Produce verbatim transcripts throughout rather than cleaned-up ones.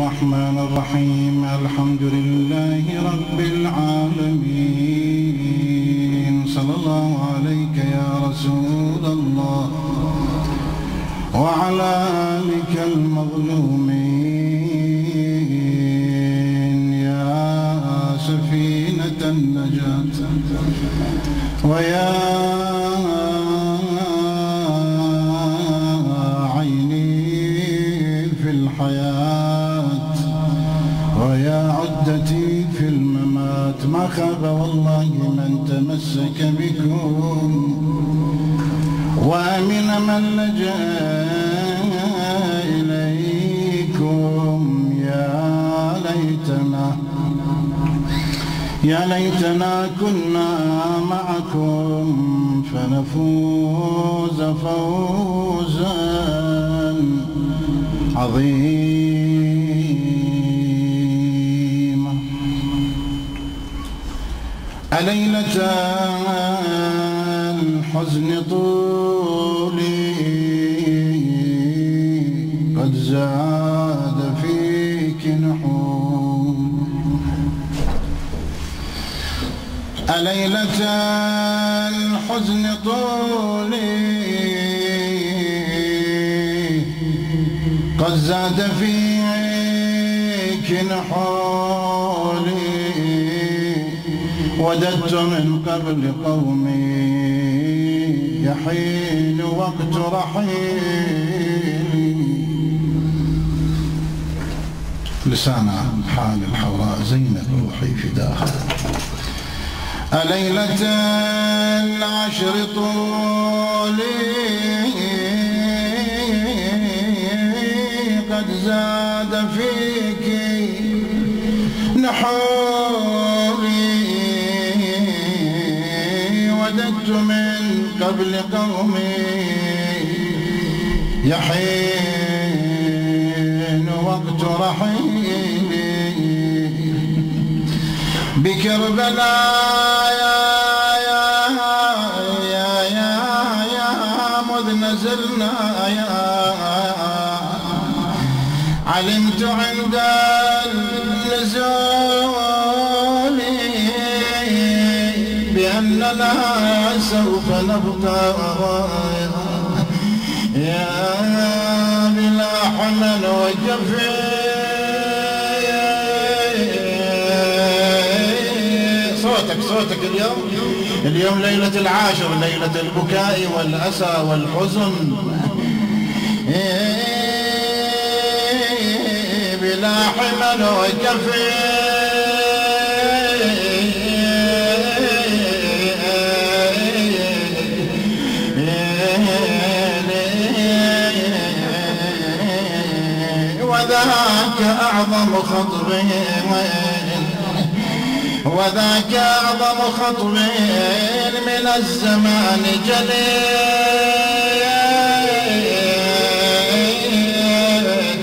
الرحمن الرحيم. الحمد لله رب العالمين. صلى الله عليك يا رسول الله وعلى آلك المظلومين يا سفينة النجاة ويا عيني في الحياة ويا عدتي في الممات. ما خاب والله من تمسك بكم وأمن من لجأ إليكم. يا ليتنا يا ليتنا كنا معكم فنفوز فوزا عظيما. أليلة الحزن طولي قد زاد فيك نحور. أليلة الحزن طولي قد زاد فيك نحولي. وددت من قبل قومي يحين وقت رحيلي. لسان حال الحوراء زينب روحي فداها. أليلة العشر طولي قد زاد فيك نحوري. وددت من قبل قومي يحين وقت رحيلي. بكربلاء يا يا يا يا يا مذ نزلنا يا علمت عند النزول بأننا سوف نبقى يا بلا حنن وجفين. صوتك صوتك اليوم اليوم ليلة العاشر، ليلة البكاء والأسى والحزن. بلا حمل وكفين وذاك أعظم خطب وذاك أعظم خطب من الزمان جليل.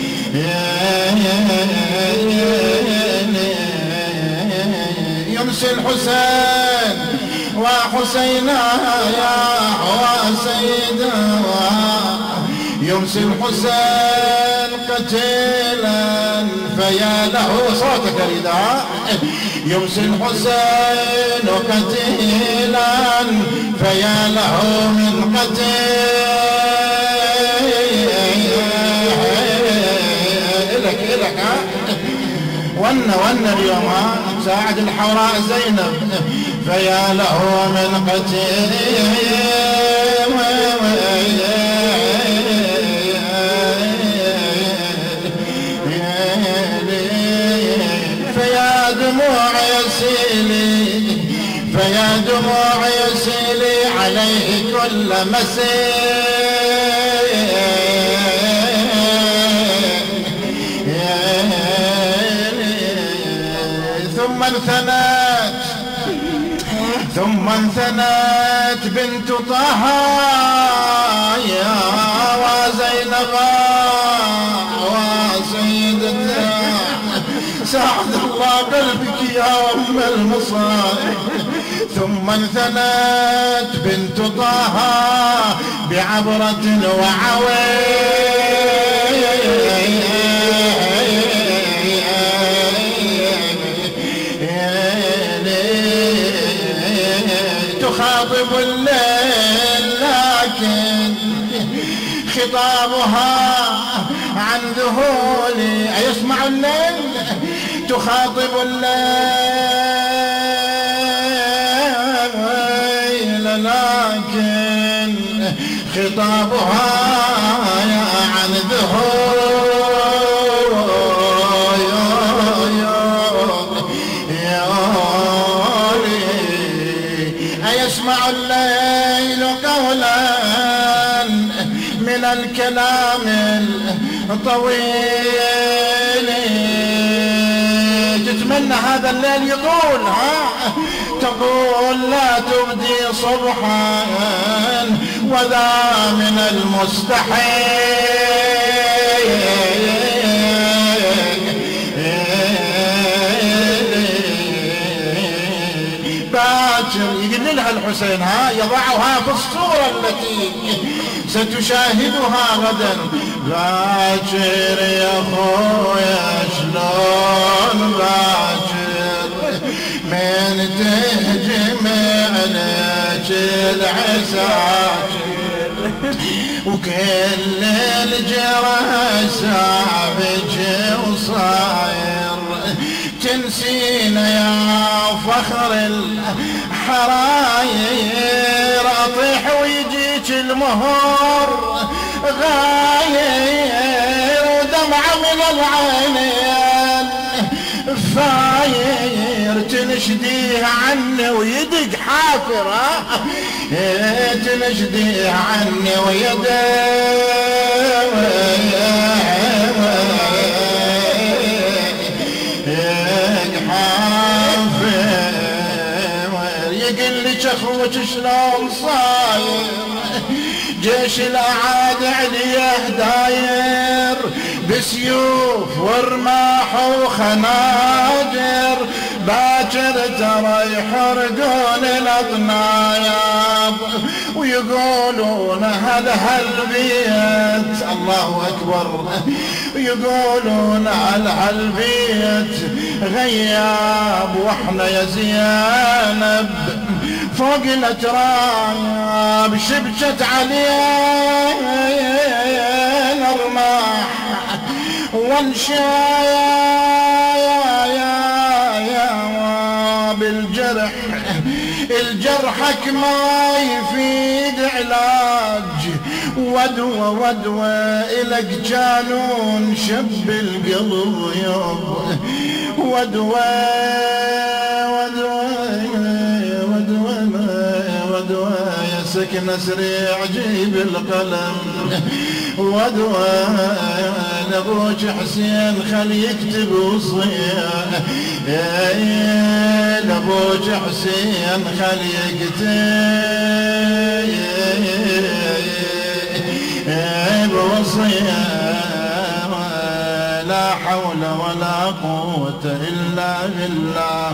يمسي الحسين وحسينا يا وسيدا. يمسي الحسين قتيلا فيا له صوتك الرداء. يمسي الحسين قتيلا فيا له من قتيل. إلك إلك ون ون اليوم ساعد الحوراء زينب فيا له من قتيل. فيا دموع يسيلي فيا دموع يسيلي عليه كل مسير. ثم انثنت ثم انثنت بنت طه يا وزينب وسيدتها. ساعد الله قلبك يا أم المصائب. ثم انثنت بنت طه بعبرة وعويل تخاطب الليل لكن خطابها عن ذهولي. أيسمع الليل تخاطب الليل لكن خطابها عن ذهولي. أيسمع الليل قولا من الكلام الطويل. تتمنى هذا الليل يطول، ها تقول لا تبدي صبحا وذا من المستحيل. باكر يقول لها الحسين، ها يضعها في الصورة التي ستشاهدها غدا. باكر يا خويا شلون باكر من تهجم عليك العساكر وكل الجرى سابج وصاير. تنسينا يا فخر الحراير اطيح ويجيك المهور غاير ودمعة من العينين فاير. تنشديه عني ويدق حافر، تنشديه عني ويدق اخوك شلون صاير. جيش الاعادي عليه داير بسيوف ورماح وخناجر. باكر ترى يحرقون الاطنايب ويقولون هذا هالبيت الله اكبر. ويقولون على هالبيت غياب واحنا يا زينب فوق الاتراب شبكت علينا رماح وانشايا بالجرح. الجرحك ما يفيد علاج ودوى ودوى إلك جانون شب القلب يوم ودوى ودوى ودوى ودوى يا سكن سريع جيب القلم ودوى لابوك حسين خلي يكتب وصيه لابوك حسين خلي يكتب وصيه لا حول ولا قوة إلا بالله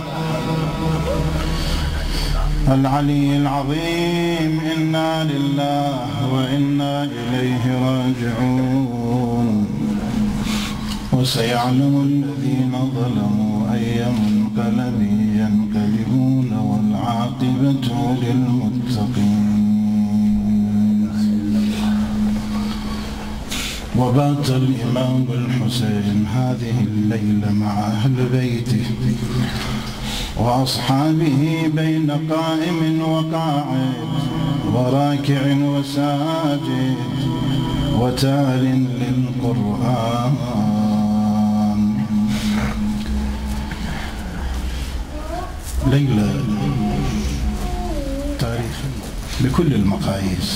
العلي العظيم. إنا لله وإنا إليه راجعون. وسيعلم الذين ظلموا أي منقلب ينقلبون والعاقبة للمتقين. وبات الإمام الحسين هذه الليلة مع أهل بيته وأصحابه بين قائم وقاعد وراكع وساجد وتال للقرآن. ليلة تاريخ بكل المقاييس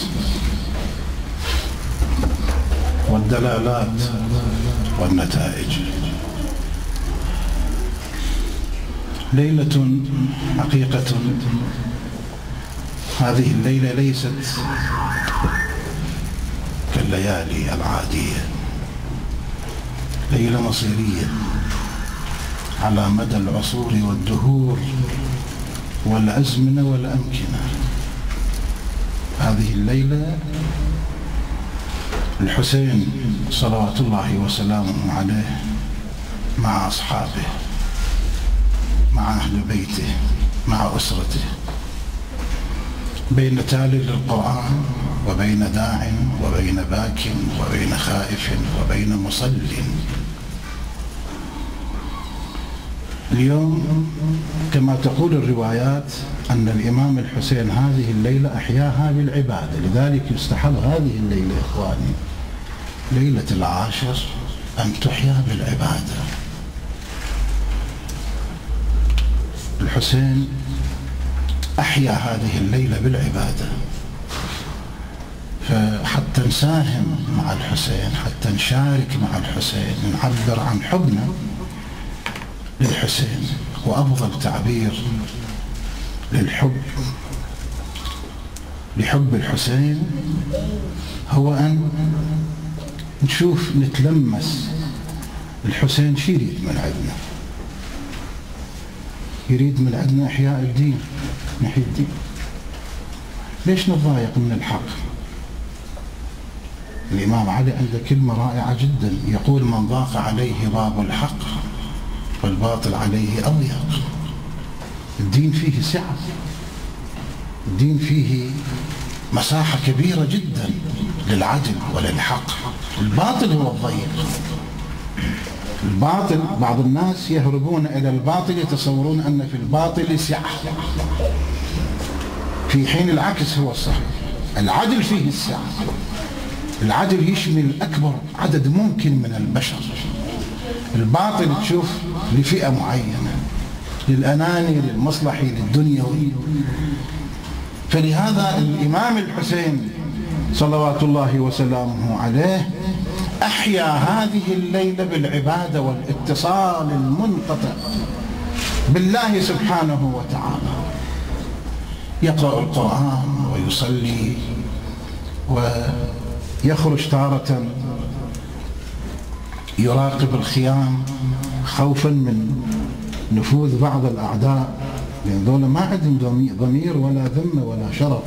والدلالات والنتائج. ليلة حقيقة هذه الليلة ليست كالليالي العادية، ليلة مصيرية على مدى العصور والدهور والأزمنة والأمكنة. هذه الليلة الحسين صلوات الله وسلامه عليه مع أصحابه مع أهل بيته مع أسرته بين تال للقرآن وبين داع وبين باك وبين خائف وبين مصل. اليوم كما تقول الروايات أن الإمام الحسين هذه الليلة أحياها بالعبادة، لذلك يستحب هذه الليلة إخواني ليلة العاشر أن تحيا بالعبادة. الحسين أحيا هذه الليلة بالعبادة، فحتى نساهم مع الحسين، حتى نشارك مع الحسين، نعبر عن حبنا للحسين. وأفضل تعبير للحب لحب الحسين هو أن نشوف نتلمس الحسين شو يريد من عندنا. يريد من عندنا إحياء الدين، نحيي الدين. ليش نتضايق من الحق؟ الإمام علي عنده كلمة رائعة جدا، يقول: من ضاق عليه باب الحق والباطل عليه أضيق. الدين فيه سعة، الدين فيه مساحة كبيرة جدا للعدل وللحق. الباطل هو الضيق. الباطل بعض الناس يهربون إلى الباطل، يتصورون أن في الباطل سعة، في حين العكس هو الصحيح. العدل فيه السعة، العدل يشمل أكبر عدد ممكن من البشر. الباطل تشوف لفئة معينة، للأناني، للمصلحي، للدنيوي. فلهذا الإمام الحسين صلوات الله وسلامه عليه أحيا هذه الليلة بالعبادة والاتصال المنقطع بالله سبحانه وتعالى. يقرأ القرآن ويصلي، ويخرج تارة يراقب الخيام خوفا من نفوذ بعض الأعداء، لأن ذولا ما عندهم ضمير ولا ذمة ولا شرف.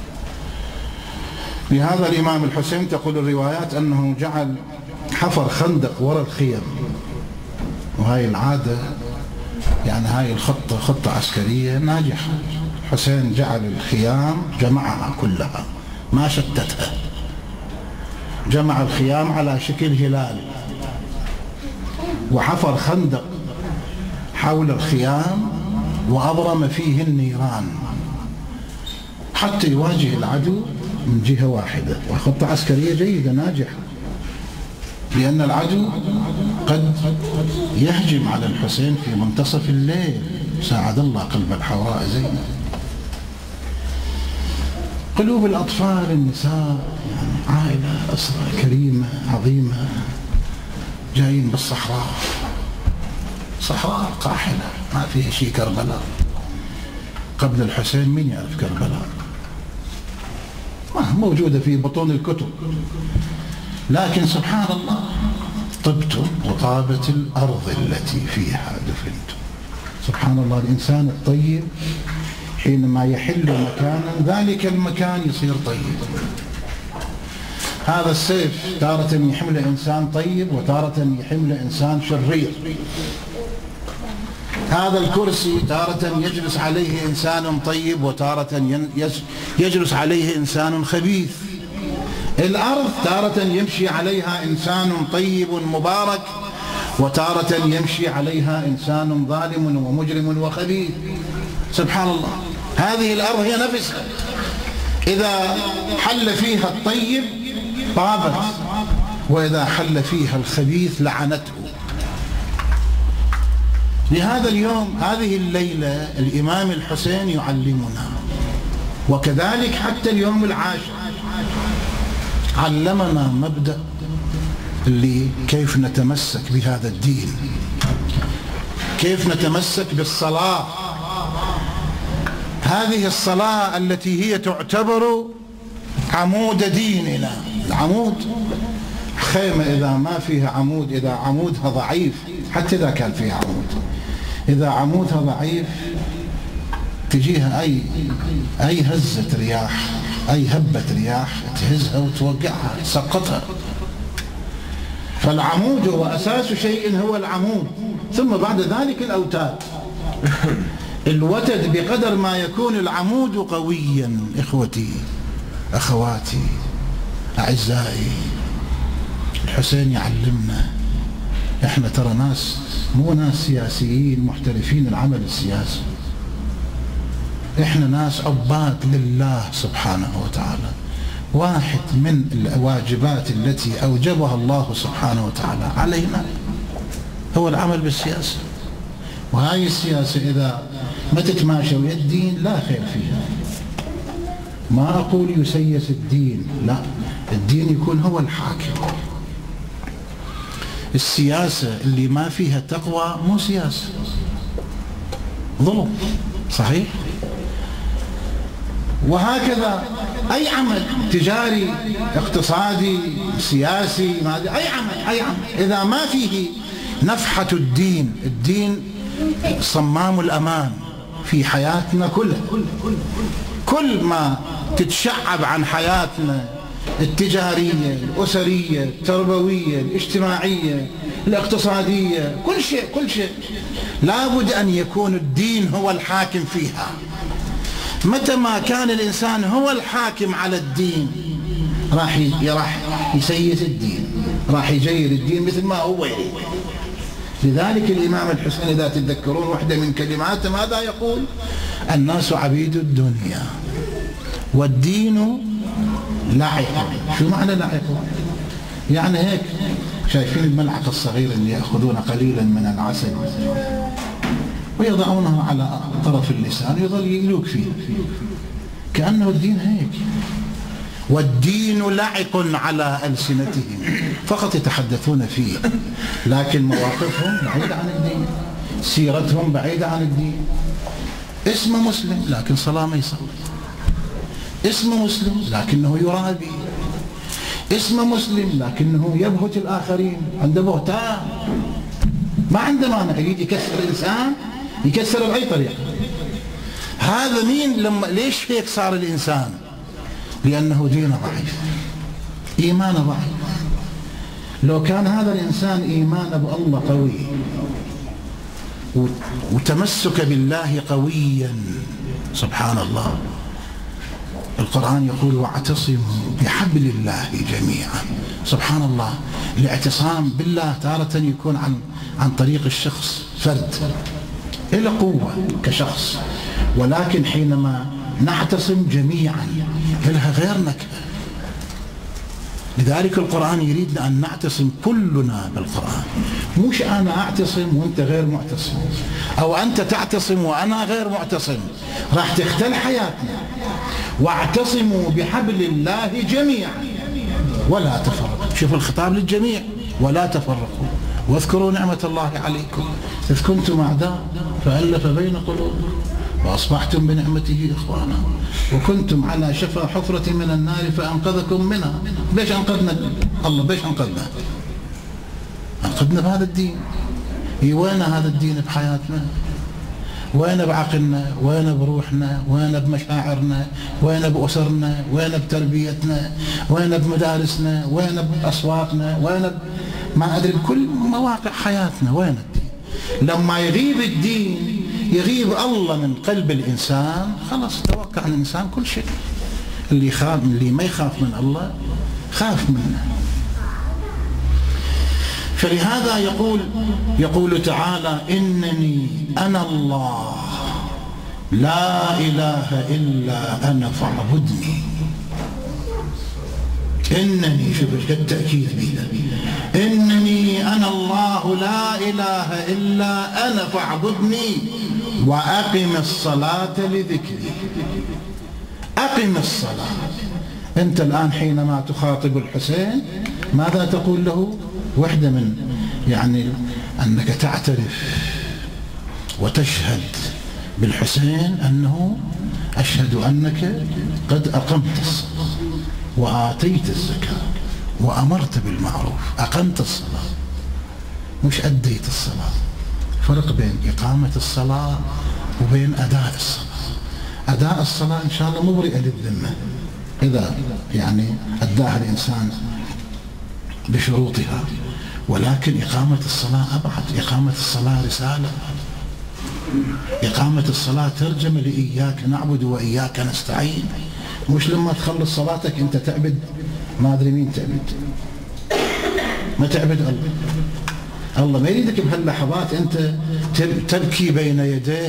لهذا الإمام الحسين تقول الروايات أنه جعل حفر خندق وراء الخيام، وهاي العادة يعني هاي الخطة خطة عسكرية ناجحة. حسين جعل الخيام جمعها كلها ما شتتها، جمع الخيام على شكل هلال، وحفر خندق حول الخيام وأضرم فيه النيران حتى يواجه العدو من جهة واحدة. وخطة عسكرية جيدة ناجحة، لأن العدو قد يهجم على الحسين في منتصف الليل. ساعد الله قلب الحوراء زينب. قلوب الأطفال، النساء، يعني عائلة، أسرة كريمة عظيمة، جايين بالصحراء، صحراء قاحلة ما فيها شيء كربلاء. قبل الحسين مين يعرف كربلاء؟ ما موجودة في بطون الكتب، لكن سبحان الله طبتم وطابت الأرض التي فيها دفنتم. سبحان الله، الإنسان الطيب حينما يحل مكانا ذلك المكان يصير طيب. هذا السيف تارة يحمل إنسان طيب وتارة يحمل إنسان شرير. هذا الكرسي تارة يجلس عليه إنسان طيب وتارة يجلس عليه إنسان خبيث. الأرض تارة يمشي عليها إنسان طيب مبارك وتارة يمشي عليها إنسان ظالم ومجرم وخبيث. سبحان الله، هذه الأرض هي نفسها إذا حل فيها الطيب طابت، وإذا حل فيها الخبيث لعنته. لهذا اليوم هذه الليلة الإمام الحسين يعلمنا، وكذلك حتى اليوم العاشر علمنا مبدأ اللي كيف نتمسك بهذا الدين، كيف نتمسك بالصلاة. هذه الصلاة التي هي تعتبر عمود ديننا. العمود خيمة إذا ما فيها عمود، إذا عمودها ضعيف، حتى إذا كان فيها عمود، إذا عمودها ضعيف تجيها أي أي هزة رياح، أي هبة رياح تهزها وتوقعها تسقطها. فالعمود هو أساس شيء، هو العمود، ثم بعد ذلك الأوتاد. الوتد بقدر ما يكون العمود قويا. إخوتي أخواتي أعزائي، الحسين يعلمنا احنا ترى ناس مو ناس سياسيين محترفين العمل السياسي، احنا ناس عباد لله سبحانه وتعالى. واحد من الواجبات التي أوجبها الله سبحانه وتعالى علينا هو العمل بالسياسة، وهاي السياسة إذا ما تتماشى ويا الدين لا خير فيها. ما أقول يسيس الدين، لا، الدين يكون هو الحاكم. السياسة اللي ما فيها تقوى مو سياسة، ظلم، صحيح؟ وهكذا أي عمل تجاري اقتصادي سياسي، أي عمل أي عمل إذا ما فيه نفحة الدين، الدين صمام الأمان في حياتنا كلها. كل ما تتشعب عن حياتنا التجارية الأسرية التربوية الاجتماعية الاقتصادية، كل شيء كل شيء لابد أن يكون الدين هو الحاكم فيها. متى ما كان الإنسان هو الحاكم على الدين راح راح يسيس الدين، راح يجير الدين مثل ما هو يريد. لذلك الإمام الحسين إذا تتذكرون واحدة من كلماته ماذا يقول؟ الناس عبيد الدنيا والدين لعق. شو معنى لعق؟ يعني هيك شايفين الملعقة الصغيرة اللي يأخذون قليلا من العسل ويضعونه على طرف اللسان ويظل يلوك فيه، كأنه الدين هيك. والدين لعق على ألسنتهم، فقط يتحدثون فيه، لكن مواقفهم بعيدة عن الدين، سيرتهم بعيدة عن الدين. اسمه مسلم لكن صلاة ما يصلي، اسمه مسلم لكنه يرابي، اسمه مسلم لكنه يبهت الآخرين، عنده بهتان، ما عنده مانع يريد يكسر الإنسان، يكسر بأي طريقة. هذا مين؟ لما ليش هيك صار الإنسان؟ لأنه دينه ضعيف، إيمانه ضعيف. لو كان هذا الإنسان إيمانه بالله قوي وتمسك بالله قويا، سبحان الله، القرآن يقول واعتصموا بحبل الله جميعا. سبحان الله، الاعتصام بالله تارة يكون عن عن طريق الشخص فرد إلى قوة كشخص، ولكن حينما نعتصم جميعا لها غير نكهة. لذلك القرآن يريدنا أن نعتصم كلنا بالقرآن، مش أنا أعتصم وأنت غير معتصم، أو أنت تعتصم وأنا غير معتصم، راح تختل حياتنا. واعتصموا بحبل الله جميعا ولا تفرقوا. شوف الخطاب للجميع، ولا تفرقوا واذكروا نعمة الله عليكم إذ كنتم أعداء فألف بين قلوبكم وأصبحتم بنعمته إخوانا وكنتم على شفا حفرة من النار فأنقذكم منها. ليش أنقذنا الله؟ ليش أنقذنا؟ أنقذنا بهذا الدين. وين هذا الدين بحياتنا؟ وين بعقلنا؟ وين بروحنا؟ وين بمشاعرنا؟ وين بأسرنا؟ وين بتربيتنا؟ وين بمدارسنا؟ وين بأسواقنا؟ وين ب... ما أدري بكل مواقع حياتنا وين الدين؟ لما يغيب الدين يغيب الله من قلب الإنسان، خلاص توقع الإنسان كل شيء. اللي خاف، اللي ما يخاف من الله خاف منه. فلهذا يقول يقول تعالى إنني أنا الله لا إله إلا أنا فاعبدني. إنني، شوف التأكيد بها، إنني أنا الله لا إله إلا أنا فاعبدني وأقم الصلاة لذكري. أقم الصلاة. أنت الآن حينما تخاطب الحسين ماذا تقول له؟ واحدة من يعني أنك تعترف وتشهد بالحسين أنه أشهد أنك قد أقمت الصلاة وآتيت الزكاة وأمرت بالمعروف. أقمت الصلاة مش أديت الصلاة. فرق بين إقامة الصلاة وبين أداء الصلاة. أداء الصلاة إن شاء الله مبرئة للذمة إذا يعني أداها الإنسان بشروطها، ولكن إقامة الصلاة أبعد. إقامة الصلاة رسالة، إقامة الصلاة ترجمة لإياك نعبد وإياك نستعين، مش لما تخلص صلاتك أنت تعبد ما أدري مين تعبد، ما تعبد الله. الله ما يريدك بهاللحظات أنت تبكي بين يديه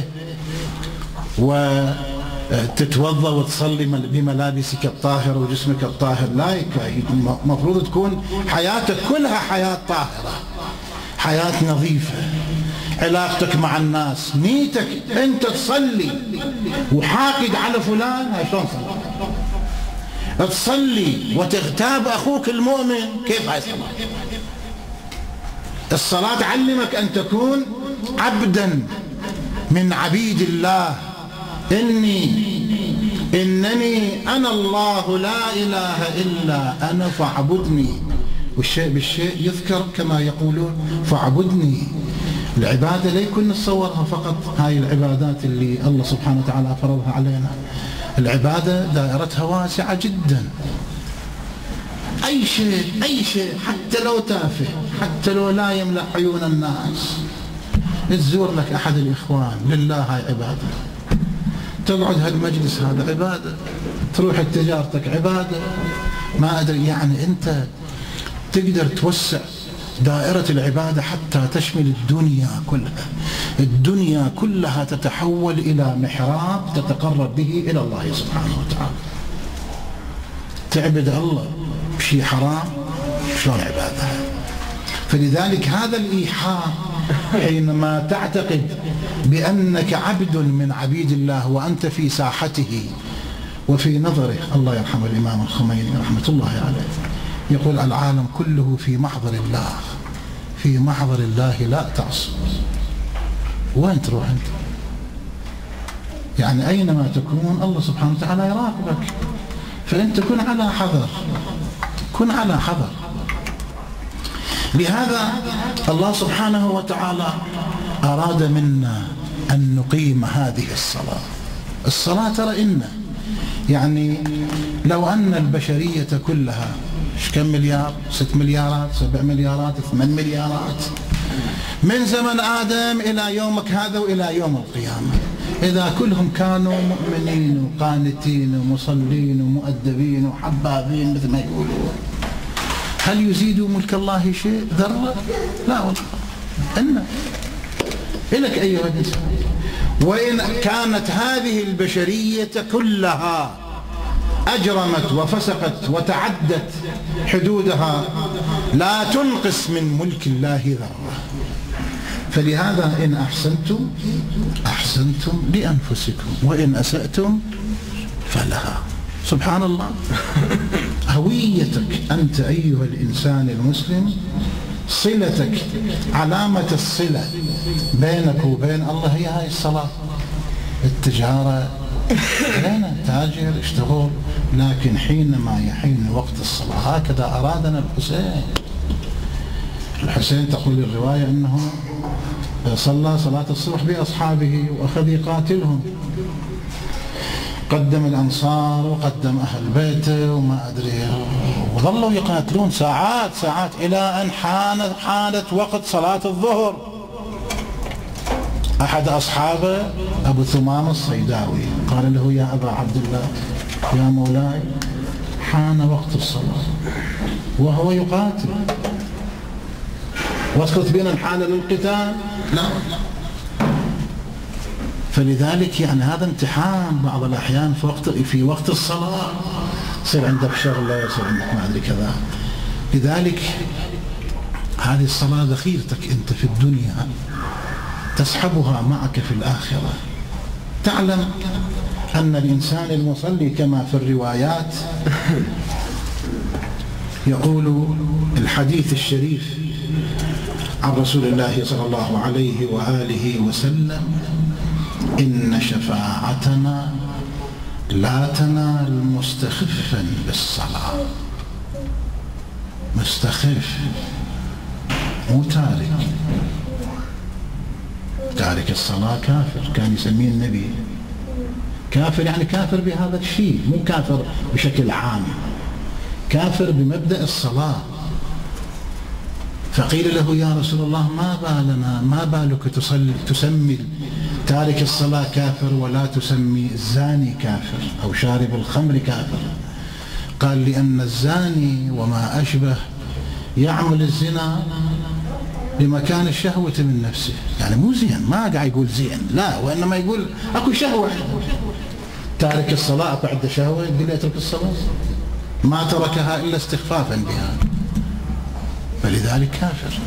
وتتوضأ وتصلي بملابسك الطاهرة وجسمك الطاهر، لا، المفروض تكون حياتك كلها حياة طاهرة، حياة نظيفة، علاقتك مع الناس، نيتك أنت تصلي وحاقد على فلان، هاي شلون صلاة؟ تصلي وتغتاب أخوك المؤمن، كيف هاي صلاة؟ الصلاة تعلمك أن تكون عبدا من عبيد الله، إني إنني أنا الله لا إله إلا أنا فاعبدني، والشيء بالشيء يذكر كما يقولون فاعبدني. العبادة لا يكون نتصورها فقط هاي العبادات اللي الله سبحانه وتعالى فرضها علينا، العبادة دائرتها واسعة جدا، أي شيء أي شيء حتى لو تافه، حتى لو لا يملأ عيون الناس، تزور لك أحد الإخوان لله، هاي عبادة، تقعد هالمجلس هذا عبادة، تروح تجارتك عبادة، ما أدري، يعني أنت تقدر توسع دائرة العبادة حتى تشمل الدنيا كلها، الدنيا كلها تتحول إلى محراب تتقرب به إلى الله سبحانه وتعالى. تعبد الله بشيء حرام شلون عبادة؟ فلذلك هذا الإيحاء حينما تعتقد بأنك عبد من عبيد الله وأنت في ساحته وفي نظره، الله يرحم الإمام الخميني رحمة الله عليه يقول العالم كله في محضر الله، في محضر الله لا تعصي. وين تروح أنت؟ يعني أينما تكون الله سبحانه وتعالى يراقبك، فأنت كن على حذر، كن على حذر. لهذا الله سبحانه وتعالى أراد منا أن نقيم هذه الصلاة. الصلاة ترى إن يعني لو أن البشرية كلها كم مليار؟ ست مليارات، سبع مليارات، ثمان مليارات، من زمن آدم إلى يومك هذا وإلى يوم القيامة، إذا كلهم كانوا مؤمنين وقانتين ومصلين ومؤدبين وحبابين مثل ما يقولون، هل يزيد ملك الله شيء ذرة؟ لا والله. إن إلك أيها الإنسان، وإن كانت هذه البشرية كلها أجرمت وفسقت وتعدت حدودها لا تنقص من ملك الله ذرة. فلهذا إن أحسنتم أحسنتم لأنفسكم وإن أسأتم فلها. سبحان الله. هويتك أنت أيها الإنسان المسلم، صلتك، علامة الصلة بينك وبين الله هي هاي الصلاة. التجارة هنا تاجر اشتغل، لكن حينما يحين وقت الصلاة هكذا أرادنا الحسين. الحسين تقول الرواية أنه صلى صلاة الصبح بأصحابه وأخذ يقاتلهم، قدم الأنصار وقدم أهل بيته وما أدري، وظلوا يقاتلون ساعات ساعات إلى أن حانت حانت وقت صلاة الظهر. أحد أصحابه أبو ثمامة الصيداوي قال له يا أبا عبد الله يا مولاي حان وقت الصلاة وهو يقاتل، وصلت بنا الحالة للقتال؟ لا. فلذلك يعني هذا امتحان بعض الأحيان في وقت في وقت الصلاة، يصير عندك شغلة، يصير عندك ما أدري كذا. لذلك هذه الصلاة ذخيرتك أنت في الدنيا، تسحبها معك في الآخرة. تعلم أن الإنسان المصلي كما في الروايات يقول الحديث الشريف عن رسول الله صلى الله عليه وآله وسلم: إن شفاعتنا لا تنال مستخفا بالصلاة. مستخف مو تارك، تارك الصلاة كافر، كان يسميه النبي كافر، يعني كافر بهذا الشيء، مو كافر بشكل عام، كافر بمبدأ الصلاة. فقيل له يا رسول الله ما بالنا ما بالك تصلي تسمي تارك الصلاة كافر ولا تسمي الزاني كافر أو شارب الخمر كافر. قال لأن الزاني وما أشبه يعمل الزنا بمكان الشهوة من نفسه، يعني مو زين، ما قاعد يقول زين لا، وإنما يقول أكو شهوة. تارك الصلاة أكو عنده شهوة يقول يترك الصلاة، ما تركها إلا استخفافا بها، فلذلك كافر.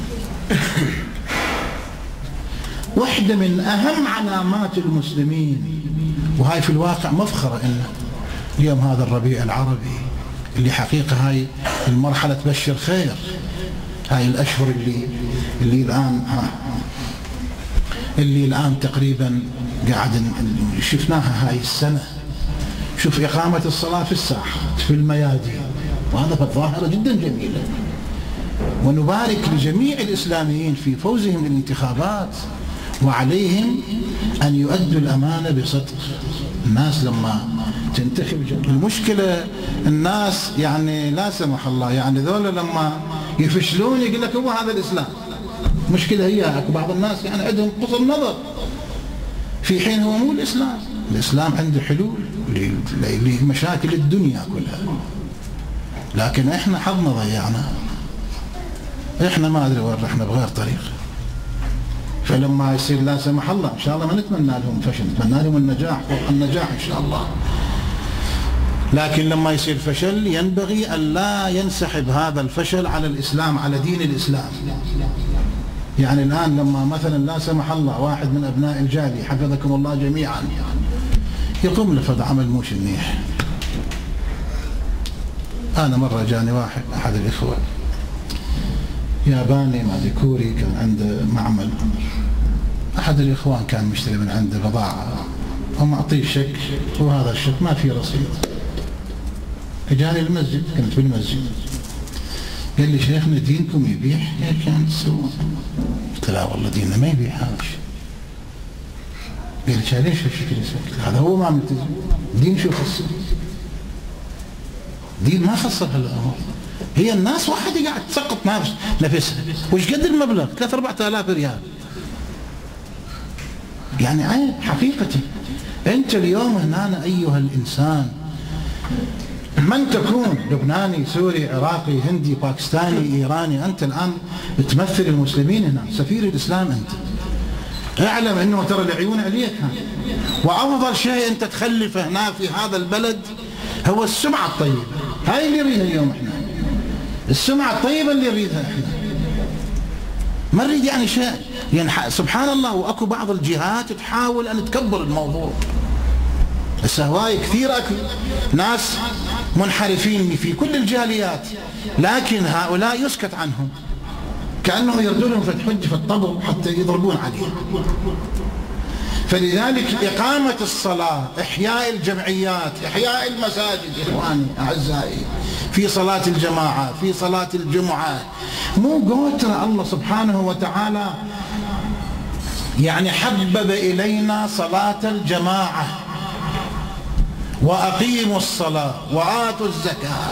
واحدة من أهم علامات المسلمين، وهاي في الواقع مفخرة إنه اليوم هذا الربيع العربي اللي حقيقة هاي المرحلة تبشر خير، هاي الأشهر اللي اللي الآن ها اللي الآن تقريبا قاعد شفناها هاي السنة. شوف إقامة الصلاة في الساحات في الميادين، وهذا ظاهرة جدا جميلة، ونبارك لجميع الإسلاميين في فوزهم بالانتخابات، وعليهم أن يؤدوا الأمانة بصدق. الناس لما تنتخب، المشكلة الناس يعني لا سمح الله يعني ذولا لما يفشلون يقول لك هو هذا الإسلام. مشكلة هي بعض الناس يعني عندهم قصر نظر، في حين هو مو الإسلام. الإسلام عنده حلول لمشاكل الدنيا كلها، لكن احنا حظنا ضيعنا، احنا ما ادري وين رحنا بغير طريق. فلما يصير لا سمح الله ان شاء الله ما نتمنى لهم فشل، نتمنى لهم النجاح فوق النجاح ان شاء الله، لكن لما يصير فشل ينبغي ان لا ينسحب هذا الفشل على الاسلام، على دين الاسلام. يعني الان لما مثلا لا سمح الله واحد من ابناء الجاليه حفظكم الله جميعا يقوم لفظ عمل موش منيح. انا مره جاني واحد احد الاخوه ياباني مع ذكوري، كان عنده معمل، احد الاخوان كان مشتري من عنده بضاعه ومعطيه شك، وهذا الشك ما فيه رصيد. اجاني المسجد، كنت في المسجد، قال لي شيخنا دينكم يبيع هيك يعني تسوون؟ قلت لا والله ديننا ما يبيع هذا الشيء. قال لي ليش هالشكل يسوي؟ هذا هو ما ملتزم، دين شو خصه؟ دين ما خصه هالامور. هي الناس واحد قاعد تسقط نفس نفسها. وش قد المبلغ؟ ثلاثة أربعة آلاف ريال. يعني عيب حقيقتي. أنت اليوم هنا أيها الإنسان من تكون، لبناني، سوري، عراقي، هندي، باكستاني، إيراني، أنت الآن تمثل المسلمين هنا، سفير الإسلام أنت. اعلم أنه ترى العيون عليك ها. وأفضل شيء أنت تخلفه هنا في هذا البلد هو السمعة الطيبة. هاي اللي نريدها اليوم احنا، السمعة الطيبة اللي نريدها احنا، ما نريد يعني شيء. يعني سبحان الله، واكو بعض الجهات تحاول ان تكبر الموضوع. هسه هواي كثير اكو ناس منحرفين في كل الجاليات، لكن هؤلاء يسكت عنهم كأنهم يردون لهم حجة في الطبل حتى يضربون عليه. فلذلك إقامة الصلاة، إحياء الجمعيات، إحياء المساجد إخواني أعزائي، في صلاة الجماعة، في صلاة الجمعة، مو قوتنا. الله سبحانه وتعالى يعني حبب إلينا صلاة الجماعة، وأقيموا الصلاة وآتوا الزكاة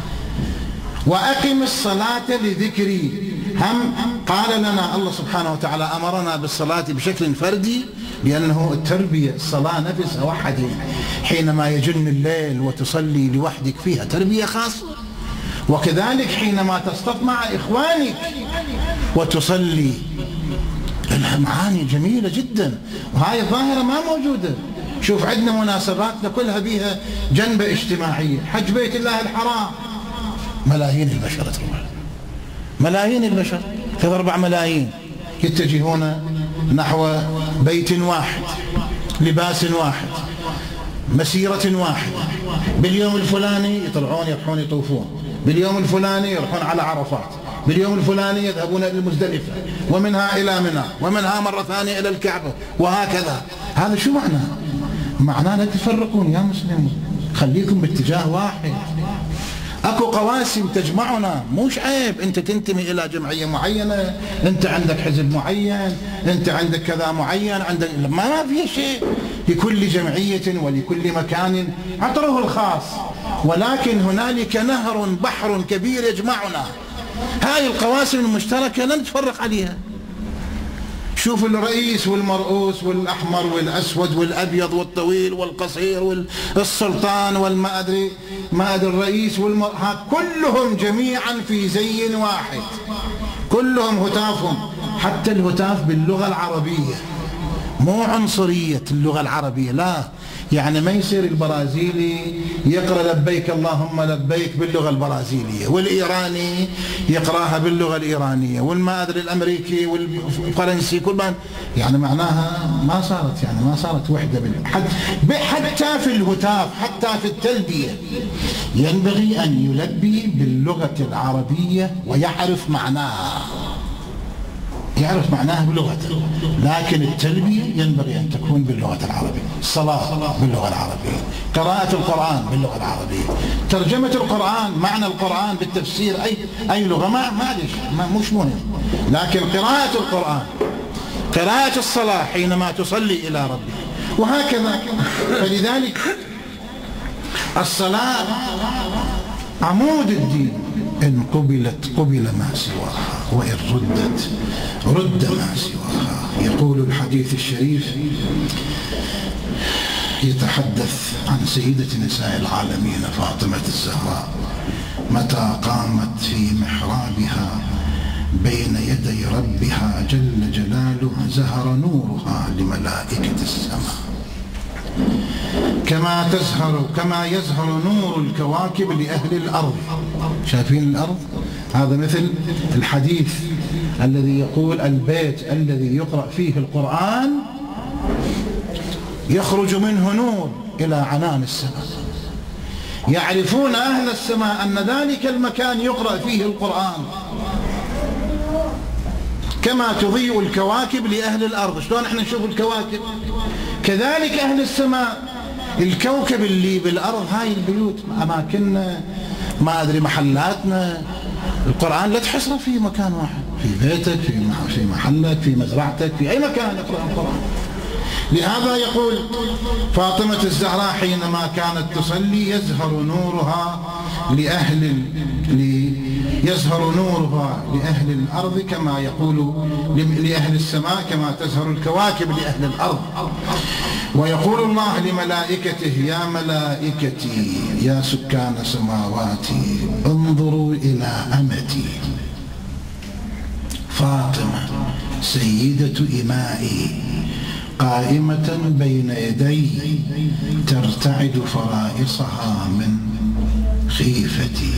وأقم الصلاة لذكري. هم قال لنا الله سبحانه وتعالى أمرنا بالصلاة بشكل فردي، لأنه التربية الصلاة نفسها وحدي، حينما يجن الليل وتصلي لوحدك فيها تربية خاصة، وكذلك حينما تصطف مع إخوانك وتصلي، لها معاني جميلة جدا. وهاي الظاهرة ما موجودة. شوف عندنا مناسباتنا كلها بيها جنبة اجتماعية، حج بيت الله الحرام، ملايين البشر تروح، ملايين البشر، ثلاث أربع ملايين يتجهون نحو بيت واحد، لباس واحد، مسيرة واحدة. باليوم الفلاني يطلعون يروحون يطوفون، باليوم الفلاني يروحون على عرفات، باليوم الفلاني يذهبون إلى المزدلفة، ومنها إلى منى، ومنها مرة ثانية إلى الكعبة، وهكذا. هذا شو معناه؟ معناه لا تفرقون يا مسلمون، خليكم باتجاه واحد. اكو قواسم تجمعنا، موش عيب انت تنتمي الى جمعيه معينه، انت عندك حزب معين، انت عندك كذا معين، عندك ما في شيء. لكل جمعيه ولكل مكان عطره الخاص، ولكن هنالك نهر بحر كبير يجمعنا. هاي القواسم المشتركه لا نتفرق عليها. شوف الرئيس والمرؤوس والأحمر والأسود والأبيض والطويل والقصير والسلطان والما أدري ما أدري الرئيس والمر... كلهم جميعا في زي واحد، كلهم هتافهم، حتى الهتاف باللغة العربية، مو عنصرية اللغة العربية، لا، يعني ما يصير البرازيلي يقرأ لبيك اللهم لبيك باللغة البرازيلية، والإيراني يقرأها باللغة الإيرانية، والما أدري الأمريكي والفرنسي، كل ما يعني معناها ما صارت يعني ما صارت وحدة. حتى في الهتاف، حتى في التلبية ينبغي أن يلبي باللغة العربية ويعرف معناها، يعرف معناها بلغته، لكن التلبية ينبغي أن تكون باللغة العربية، الصلاة باللغة العربية، قراءة القرآن باللغة العربية، ترجمة القرآن، معنى القرآن بالتفسير أي أي لغة، ما معلش ما مش مهم، لكن قراءة القرآن، قراءة الصلاة حينما تصلي إلى ربك، وهكذا. فلذلك الصلاة عمود الدين، إن قبلت قبل ما سواها، وإن ردت رد ما سواها. يقول الحديث الشريف يتحدث عن سيدة نساء العالمين فاطمة الزهراء، متى قامت في محرابها بين يدي ربها جل جلاله زهر نورها لملائكة السماء، كما تزهر كما يزهر نور الكواكب لأهل الأرض. شايفين الأرض؟ هذا مثل الحديث الذي يقول البيت الذي يقرأ فيه القرآن يخرج منه نور إلى عنان السماء. يعرفون أهل السماء أن ذلك المكان يقرأ فيه القرآن، كما تضيء الكواكب لأهل الأرض. شلون احنا نشوف الكواكب؟ كذلك أهل السماء الكوكب اللي بالأرض، هاي البيوت، أماكننا، ما أدري محلاتنا، القرآن لا تحصره في مكان واحد، في بيتك، في محلك، في مزرعتك، في أي مكان يقرأ القرآن. لهذا يقول فاطمة الزهراء حينما كانت تصلي يزهر نورها لأهل يزهر نورها لأهل الأرض، كما يقول لأهل السماء كما تزهر الكواكب لأهل الأرض. ويقول الله لملائكته يا ملائكتي يا سكان سماواتي انظروا إلى أمتي فاطمة سيدة إمائي قائمة بين يدي ترتعد فرائصها من خيفتي،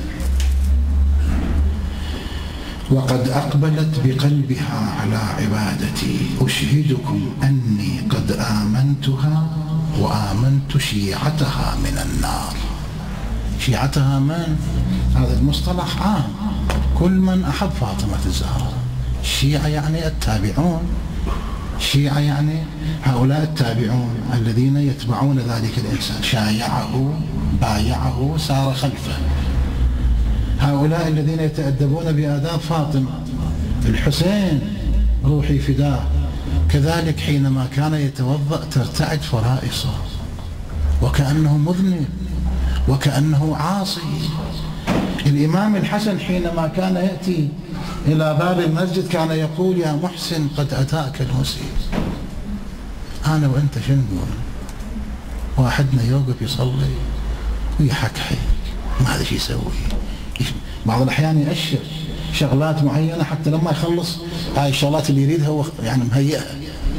وقد أقبلت بقلبها على عبادتي. أشهدكم أني قد آمنتها وآمنت شيعتها من النار. شيعتها من؟ هذا المصطلح عام، كل من أحب فاطمة الزهراء. الشيعة يعني التابعون، الشيعة يعني هؤلاء التابعون الذين يتبعون ذلك الإنسان، شايعه بايعه سار خلفه، هؤلاء الذين يتأدبون بآداب فاطمة. الحسين روحي فداه كذلك حينما كان يتوضأ ترتعد فرائصه وكأنه مذنب وكأنه عاصي. الإمام الحسن حينما كان يأتي إلى باب المسجد كان يقول يا محسن قد أتاك المسيء. أنا وأنت شنو نقول؟ واحدنا يوقف يصلي ويحكحي ما هذا شو يسوي، بعض الأحيان يأشر شغلات معينة حتى لما يخلص هاي الشغلات اللي يريدها هو يعني مهيئها.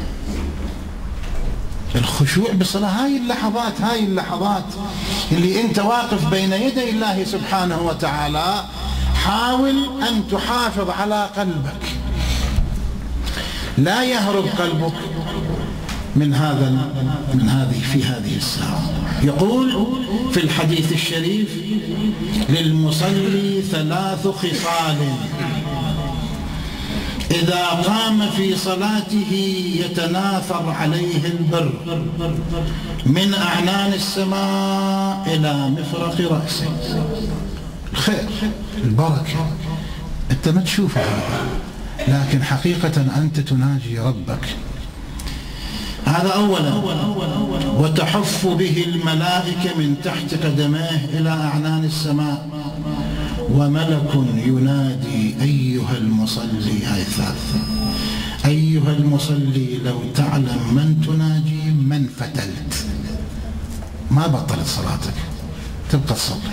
الخشوع بالصلاة هاي اللحظات هاي اللحظات اللي أنت واقف بين يدي الله سبحانه وتعالى، حاول أن تحافظ على قلبك، لا يهرب قلبك من هذا من هذه في هذه الساعة. يقول في الحديث الشريف للمصلي ثلاث خصال إذا قام في صلاته يتناثر عليه البر من أعنان السماء إلى مفرق رأسه. الخير البركة أنت ما تشوفه لكن حقيقة أنت تناجي ربك. هذا أولا. وتحف به الملائكة من تحت قدميه إلى أعنان السماء، وملك ينادي أيها المصلي. هاي الثالثة، أيها المصلي لو تعلم من تناجي من فتلت، ما بطلت صلاتك، تبقى تصلي.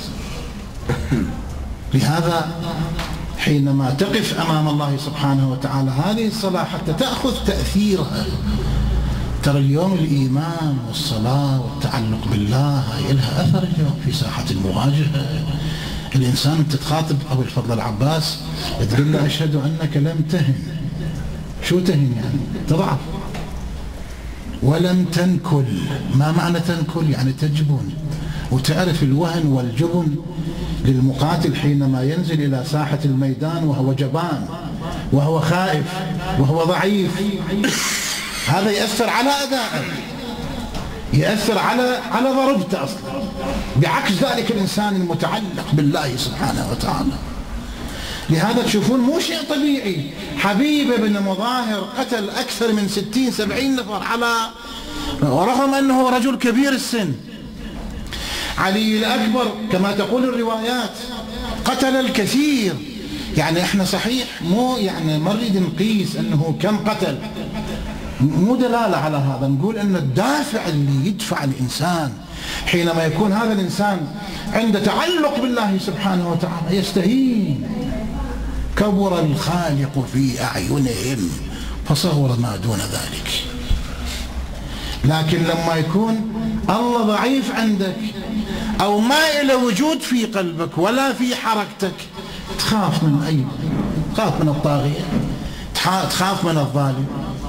لهذا حينما تقف أمام الله سبحانه وتعالى هذه الصلاة حتى تأخذ تأثيرها، ترى اليوم الإيمان والصلاة والتعلق بالله هاي لها أثر اليوم في ساحة المواجهة. الإنسان أنت تخاطب أبو الفضل العباس تقول له أشهد أنك لم تهن. شو تهن يعني؟ تضعف. ولم تنكل. ما معنى تنكل؟ يعني تجبن. وتعرف الوهن والجبن للمقاتل حينما ينزل إلى ساحة الميدان وهو جبان وهو خائف وهو ضعيف، هذا يأثر على أدائه، يأثر على على ضربته أصلا، بعكس ذلك الإنسان المتعلق بالله سبحانه وتعالى. لهذا تشوفون مو شيء طبيعي، حبيب بن مظاهر قتل أكثر من ستين سبعين نفر على ورغم أنه رجل كبير السن. علي الأكبر كما تقول الروايات قتل الكثير. يعني احنا صحيح مو يعني ما نريد نقيس أنه كم قتل، مو دلالة على هذا، نقول أن الدافع اللي يدفع الإنسان حينما يكون هذا الإنسان عنده تعلق بالله سبحانه وتعالى يستهين. كبر الخالق في أعينهم فصغر ما دون ذلك. لكن لما يكون الله ضعيف عندك أو ما إلى وجود في قلبك ولا في حركتك، تخاف من أي تخاف من الطاغية، تخاف من الظالم.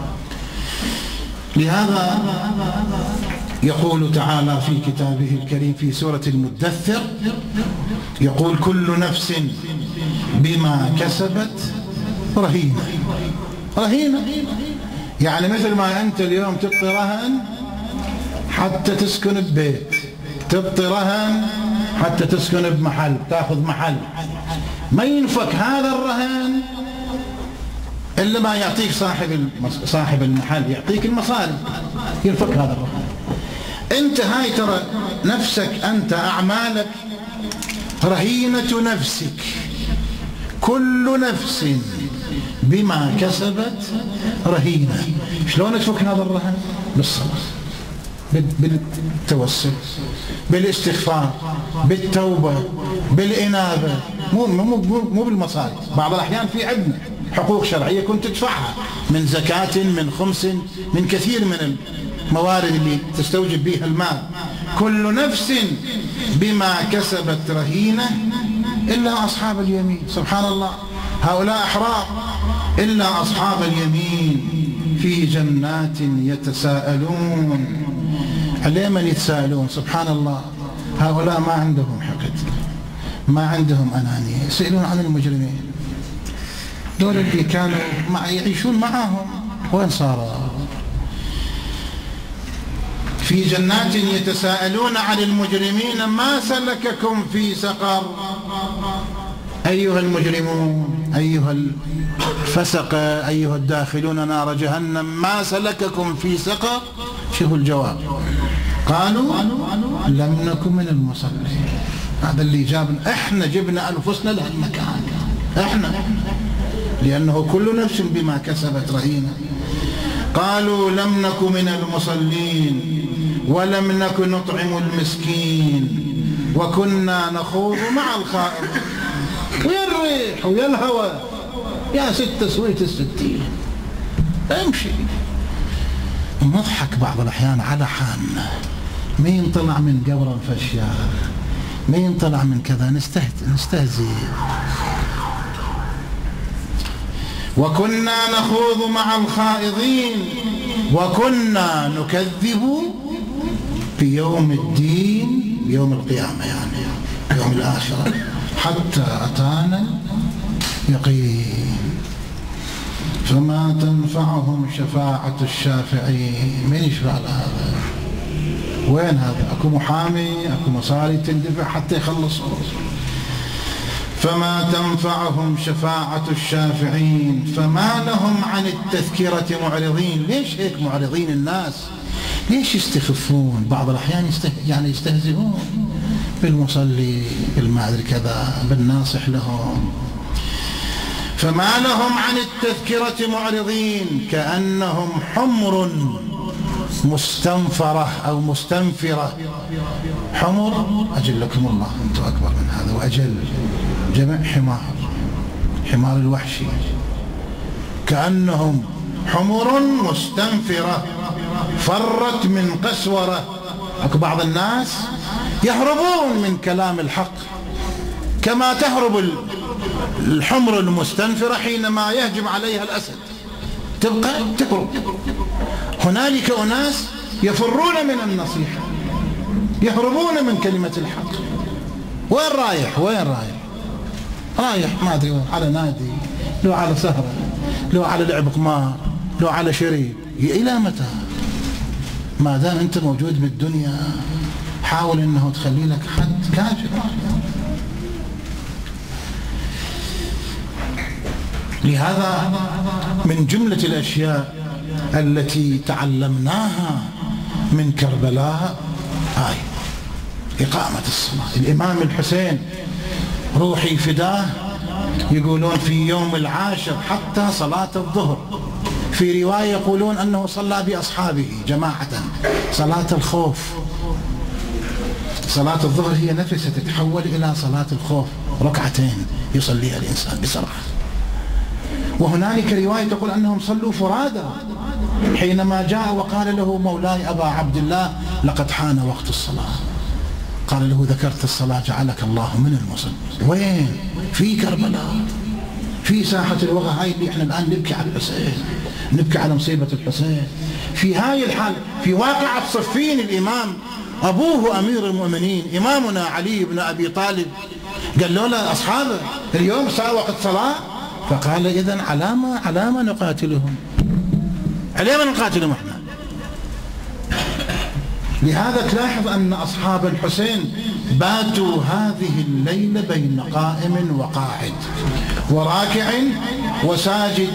لهذا يقول تعالى في كتابه الكريم في سورة المدثر، يقول كل نفس بما كسبت رهينة. رهينة يعني مثل ما أنت اليوم تعطي رهن حتى تسكن ببيت، تعطي رهن حتى تسكن بمحل، تأخذ محل، ما ينفك هذا الرهن إلا ما يعطيك صاحب صاحب المحل، يعطيك المصاري، ينفك هذا الرهن. أنت هاي ترى نفسك أنت أعمالك رهينة نفسك. كل نفس بما كسبت رهينة. شلون تفك هذا الرهن؟ بالصلاة، بالتوسل، بالاستغفار، بالتوبة، بالإنابة، مو مو مو بالمصاري. بعض الأحيان في عندنا حقوق شرعية كنت تدفعها من زكاة، من خمس، من كثير من الموارد اللي تستوجب بها المال. كل نفس بما كسبت رهينة إلا أصحاب اليمين. سبحان الله، هؤلاء أحرار. إلا أصحاب اليمين في جنات يتساءلون. على من يتساءلون؟ سبحان الله، هؤلاء ما عندهم حقد، ما عندهم أنانية، يسألون عن المجرمين. دول اللي كانوا مع يعيشون معهم وين صاروا؟ في جنات يتساءلون عن المجرمين ما سلككم في سقر. أيها المجرمون، أيها الفسقة، أيها الداخلون نار جهنم، ما سلككم في سقر؟ شوفوا الجواب، قالوا لم نكن من المصلين. هذا اللي جابنا، احنا جبنا أنفسنا لهالمكان، احنا، لأنه كل نفس بما كسبت رهينة. قالوا لم نكن من المصلين ولم نكن نطعم المسكين وكنا نخوض مع الخائضين. ويا الريح ويا الهوى يا ست سويت الستين، امشي. نضحك بعض الأحيان على حالنا، مين طلع من قبر الفشار، مين طلع من كذا، نستهزئ. وكنا نخوض مع الخائضين وكنا نكذب بيوم الدين، يوم القيامة يعني يوم الآخرة، حتى أتانا يقين. فما تنفعهم شفاعة الشافعين. من يشفع هذا؟ وين هذا؟ أكو محامي، أكو مصاري تندفع حتى يخلصوا. فما تنفعهم شفاعة الشافعين فما لهم عن التذكرة معرضين. ليش هيك معرضين الناس؟ ليش يستخفون؟ بعض الأحيان يسته... يعني يستهزئون. بالمصلي بالما أدري كذا بالناصح لهم. فما لهم عن التذكرة معرضين كأنهم حمر مستنفرة أو مستنفرة. حمر أجلكم الله، أنتم أكبر من هذا وأجل، جمع حمار، حمار الوحشي. كأنهم حمر مستنفرة فرت من قسورة. أكو بعض الناس يهربون من كلام الحق كما تهرب الحمر المستنفرة حينما يهجم عليها الأسد، تبقى تهرب. هنالك أناس يفرون من النصيحة، يهربون من كلمة الحق. وين رايح؟ وين رايح؟ رايح ما أدري، على نادي، لو على سهرة، لو على لعب قمار، لو على شريك. إلى متى؟ ما دام أنت موجود بالدنيا حاول أنه تخلي لك حد كافر. لهذا من جملة الأشياء التي تعلمناها من كربلاء هاي إقامة الصلاة. الإمام الحسين روحي فداه يقولون في يوم العاشر حتى صلاة الظهر، في رواية يقولون أنه صلى بأصحابه جماعة صلاة الخوف. صلاة الظهر هي نفسها تتحول إلى صلاة الخوف، ركعتين يصليها الإنسان بسرعة. وهنالك رواية تقول أنهم صلوا فرادى حينما جاء وقال له مولاي أبا عبد الله لقد حان وقت الصلاة، قال له ذكرت الصلاة جعلك الله من المصلين. وين؟ في كربلاء، في ساحة الوغى هاي اللي احنا الآن نبكي على الحسين، نبكي على مصيبة الحسين. في هاي الحال في واقعة صفين الإمام أبوه أمير المؤمنين إمامنا علي بن أبي طالب قال له لا أصحابه اليوم صار وقت صلاة، فقال إذن علامة علامة نقاتلهم، علامة نقاتلهم احنا. لهذا تلاحظ أن أصحاب الحسين باتوا هذه الليلة بين قائم وقاعد وراكع وساجد.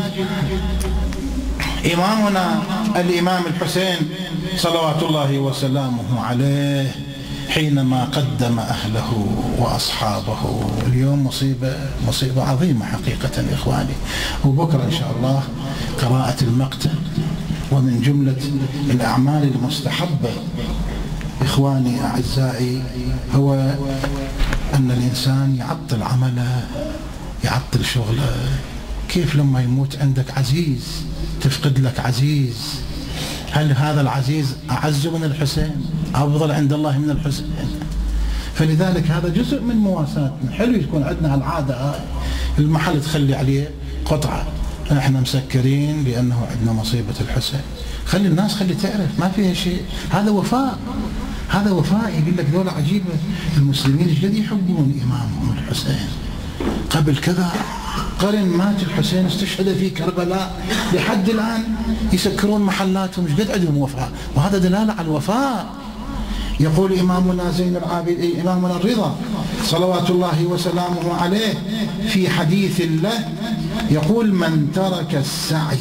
إمامنا الإمام الحسين صلوات الله وسلامه عليه حينما قدم أهله وأصحابه اليوم مصيبة مصيبة عظيمة حقيقة إخواني. وبكرة إن شاء الله قراءة المقتل. ومن جملة الأعمال المستحبة إخواني أعزائي هو أن الإنسان يعطل عمله، يعطل شغله. كيف لما يموت عندك عزيز تفقد لك عزيز؟ هل هذا العزيز أعز من الحسين؟ أفضل عند الله من الحسين؟ فلذلك هذا جزء من مواساتنا. حلو يكون عندنا العادة المحل تخلي عليه قطعة احنا مسكرين لأنه عندنا مصيبة الحسين. خلي الناس خلي تعرف ما فيها شيء، هذا وفاء، هذا وفاء. يقول لك دولة عجيبة، المسلمين ايش قد يحبون إمامهم الحسين. قبل كذا قرن مات الحسين استشهد في كربلاء لحد الآن يسكرون محلاتهم، ايش قد عندهم وفاء، وهذا دلالة على الوفاء. يقول إمامنا زين العابدين إمامنا الرضا صلوات الله وسلامه عليه في حديث له يقول من ترك السعي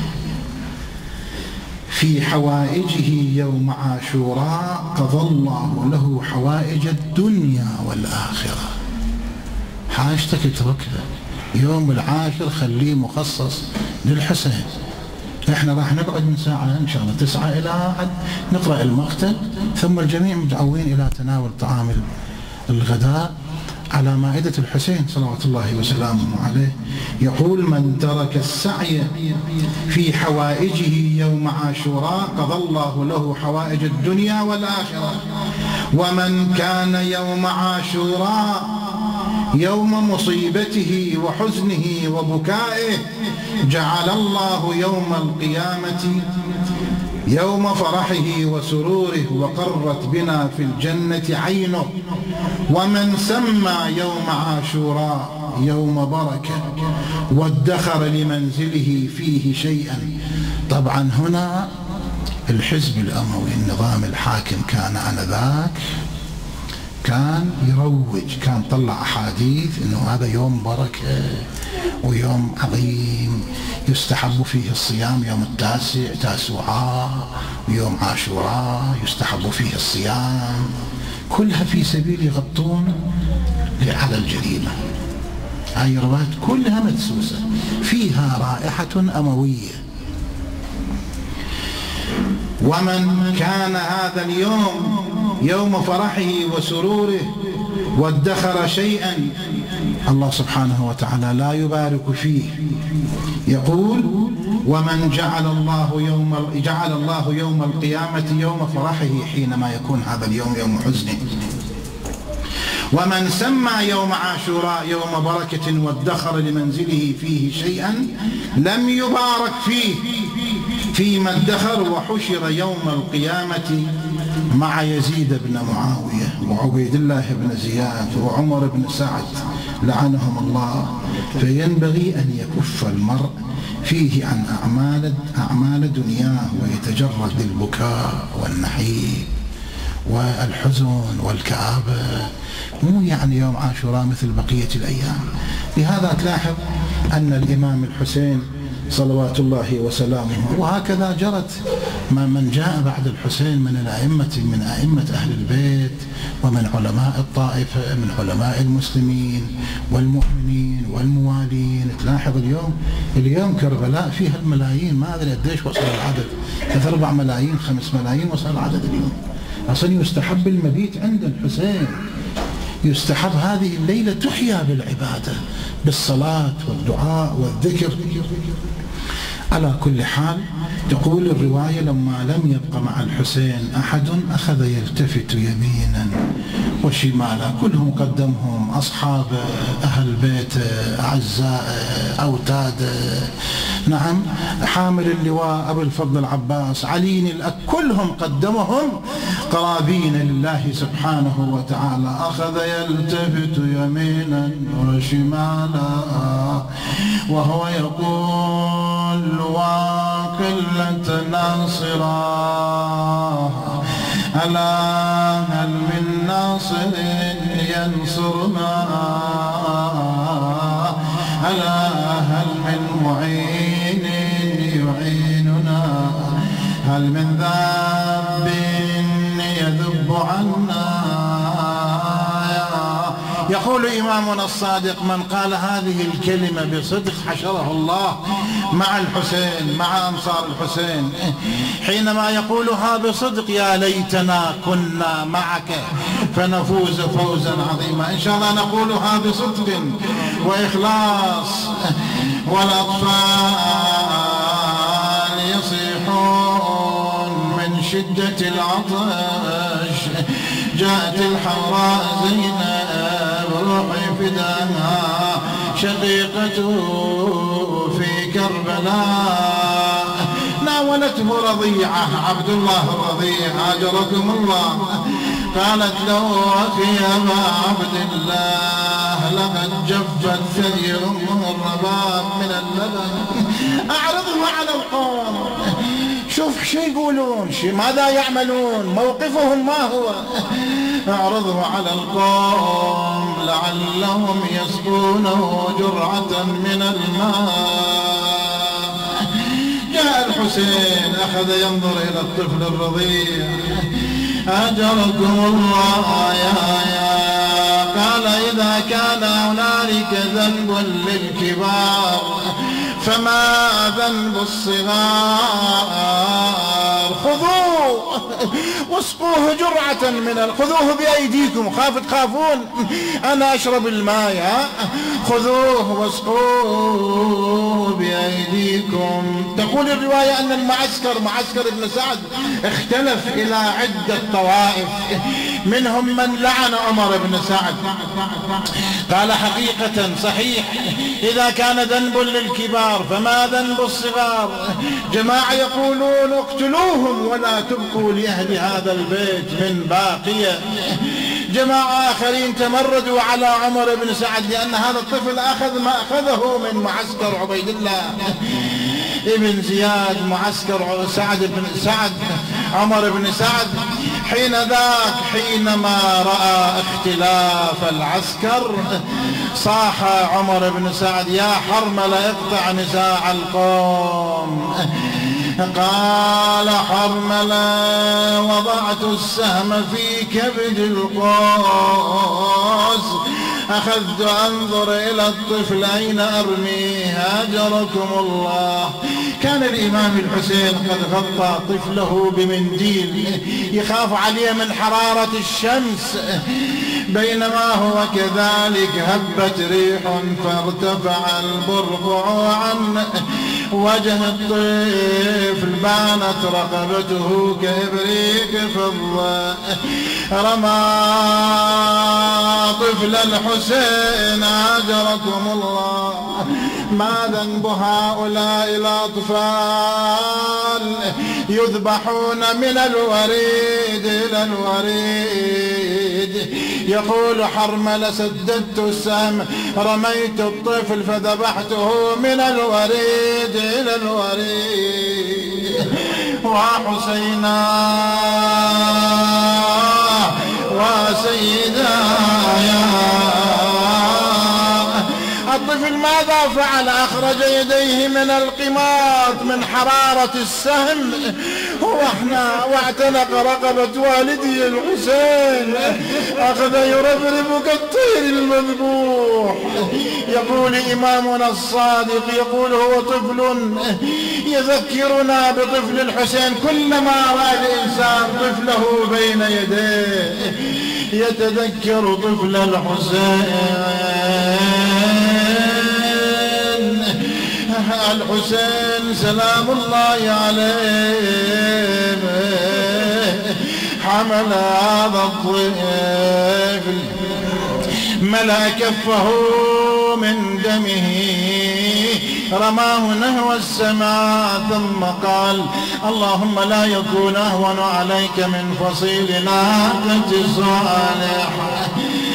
في حوائجه يوم عاشوراء قضى الله له حوائج الدنيا والآخرة. حاجتك اتركها، يوم العاشر خليه مخصص للحسين. احنا راح نقعد من ساعة ان شاء الله تسعة الى واحد نقرأ المقتل، ثم الجميع مدعوين الى تناول طعام الغداء على مائدة الحسين صلوات الله وسلامه عليه. يقول من ترك السعي في حوائجه يوم عاشوراء قضى الله له حوائج الدنيا والآخرة. ومن كان يوم عاشوراء يوم مصيبته وحزنه وبكائه جعل الله يوم القيامة يوم فرحه وسروره وقرت بنا في الجنة عينه. ومن سمى يوم عاشوراء يوم بركة وادخر لمنزله فيه شيئا. طبعا هنا الحزب الأموي النظام الحاكم كان آنذاك كان يروج، كان طلع أحاديث إنه هذا يوم بركة ويوم عظيم يستحب فيه الصيام، يوم التاسع تاسوعاء ويوم عاشوراء يستحب فيه الصيام. كلها في سبيل يغطون على الجريمة. هاي الروايات كلها مدسوسة فيها رائحة أموية. ومن كان هذا اليوم يوم فرحه وسروره وادخر شيئا الله سبحانه وتعالى لا يبارك فيه. يقول: ومن جعل الله يوم جعل الله يوم القيامة يوم فرحه حينما يكون هذا اليوم يوم حزنه. ومن سمى يوم عاشوراء يوم بركة وادخر لمنزله فيه شيئا لم يبارك فيه فيما ادخر، وحشر يوم القيامة مع يزيد بن معاوية وعبيد الله بن زياد وعمر بن سعد لعنهم الله. فينبغي أن يكف المرء فيه عن أعمال أعمال دنياه ويتجرد للبكاء والنحيب والحزن والكآبة، مو يعني يوم عاشوراء مثل بقية الأيام. لهذا تلاحظ أن الإمام الحسين صلوات الله وسلامه، وهكذا جرت من جاء بعد الحسين من الأئمة من أئمة أهل البيت ومن علماء الطائفة من علماء المسلمين والمؤمنين والموالين. تلاحظ اليوم اليوم كربلاء فيها الملايين، ما أدري قديش وصل العدد، ثلاث أربع ملايين خمس ملايين وصل العدد اليوم. أصلا يستحب المبيت عند الحسين، يستحب هذه الليلة تحيا بالعبادة بالصلاة والدعاء والذكر. على كل حال تقول الرواية: لما لم يبق مع الحسين أحد أخذ يلتفت يمينا وشمالا، كلهم قدمهم أصحاب أهل بيت أعزاء أوتاد، نعم، حامل اللواء أبو الفضل العباس، علي الأك، كلهم قدمهم قرابين لله سبحانه وتعالى. أخذ يلتفت يمينا وشمالا وهو يقول: وقلة ناصرا ألا هل من ناصر ينصرنا، ألا هل من معين يعيننا، هل من ذنب يذب عنا. يقول إمامنا الصادق: من قال هذه الكلمة بصدق حشره الله مع الحسين مع أنصار الحسين. حينما يقولها بصدق: يا ليتنا كنا معك فنفوز فوزا عظيما. إن شاء الله نقولها بصدق وإخلاص. والأطفال يصيحون من شدة العطش، جاءت الحوراء زينب روحي فداها شقيقته في كربلاء، ناولته رضيعه عبد الله الرضيع أجركم الله، قالت له: أخي أبا عبد الله لقد جفت ثدي أمه الرباب من اللبن. أعرضه على القوم، شوف شو يقولون، شو ماذا يعملون، موقفهم ما هو. اعرضه على القوم لعلهم يسقونه جرعة من الماء. جاء الحسين أخذ ينظر إلى الطفل الرضيع: أجركم الله يا يا قال: إذا كان هنالك ذنب للكبار فما ذنب الصغار، خذوه واسقوه جرعة من ال... خذوه بأيديكم، خاف تخافون أنا أشرب الماء، خذوه واسقوه بأيديكم. تقول الرواية أن المعسكر معسكر ابن سعد اختلف إلى عدة طوائف، منهم من لعن عمر بن سعد، قال: حقيقة صحيح إذا كان ذنب للكبار فما ذنب الصغار. جماعة يقولون: اقتلوهم ولا تبقوا لأهل هذا البيت من باقية. جماعة آخرين تمردوا على عمر بن سعد لأن هذا الطفل أخذ ما أخذه من معسكر عبيد الله ابن زياد، معسكر سعد بن سعد عمر بن سعد. حين ذاك حينما رأى اختلاف العسكر صاح عمر بن سعد: يا حرمل اقطع نزاع القوم، قال حرملة وضعت السهم في كبد القوس، أخذت أنظر إلى الطفل أين أرميه هاجركم الله. كان الإمام الحسين قد غطى طفله بمنديل يخاف عليه من حرارة الشمس، بينما هو كذلك هبت ريح فارتفع البرقع عن وجه الطفل، بانت رقبته كإبريق فضة. رمى طفل الحسين هاجركم الله. ما ذنب هؤلاء الأطفال يذبحون من الوريد إلى الوريد؟ يقول حرملة سددت السهم رميت الطفل فذبحته من الوريد إلى الوريد. وحسينا وسيدايا الطفل ماذا فعل؟ أخرج يديه من القماط من حرارة السهم واحنا واعتنق رقبة والدي الحسين، أخذ يربرب كالطير المذبوح. يقول إمامنا الصادق، يقول هو طفل يذكرنا بطفل الحسين، كلما رأى الإنسان طفله بين يديه يتذكر طفل الحسين. الحسين سلام الله عليه حمل هذا الطفل، ملأ كفه من دمه، رماه نحو السماء، ثم قال اللهم لا يكون أهون عليك من فصيل ناقة صالحة.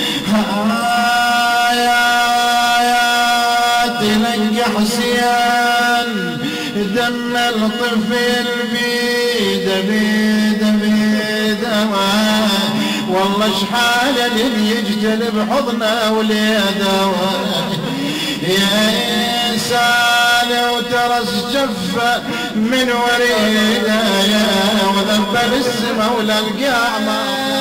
لك حسين دم الطفل بيد بيد بيد والله شحال اللي يجتلب حضنه وليده يا إنسان وترس جفة من وريده وذبل السما وللقيامة.